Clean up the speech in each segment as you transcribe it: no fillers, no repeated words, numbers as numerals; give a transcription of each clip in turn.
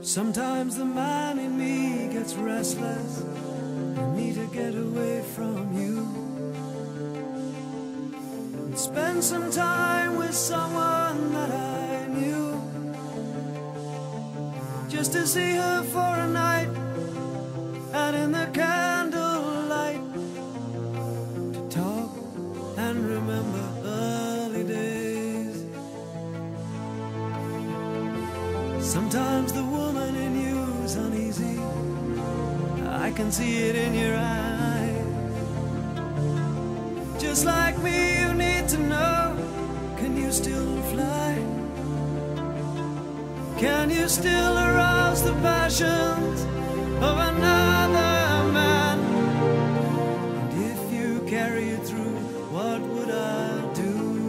Sometimes the man in me gets restless. I need to get away from you and spend some time with someone that I knew, just to see her for a night, and in the candlelight to talk and remember early days. Sometimes the woman in you's uneasy, I can see it in your eyes. Just like me, you need to know, can you still fly? Can you still arouse the passions of another man? And if you carry it through, what would I do?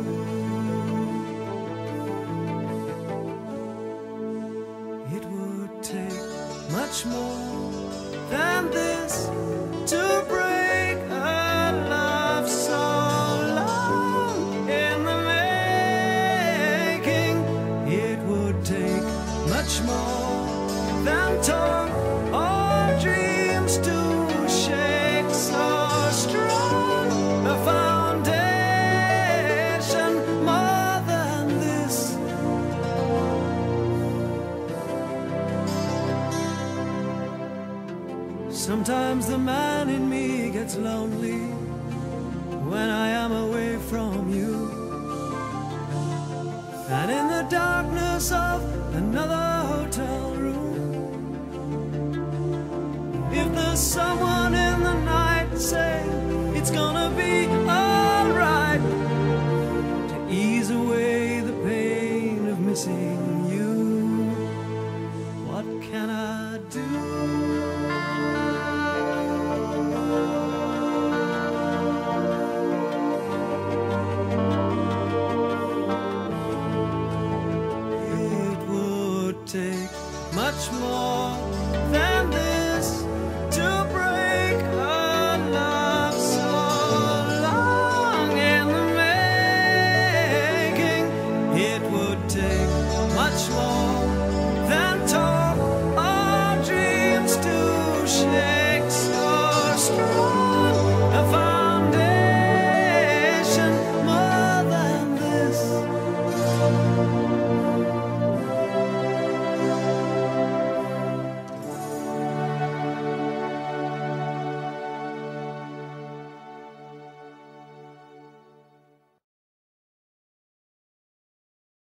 It would take much more than this to break a love so long in the making. It would take much more than talk or dreams to shake so strong a foundation, more than this. Sometimes the man in me gets lonely when I am away from you, and in the darkness of another hotel room, if there's someone in the night saying it's gonna be alright, to ease away the pain of missing you, what can I do? Take much more than this to break a love so long in the making. It would take much more